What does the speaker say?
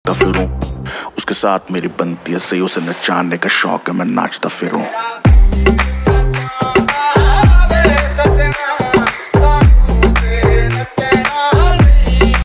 फिरूं उसके साथ मेरी बनती है सही, उसे नचाने का शौक है मैं नाचता फिरूं।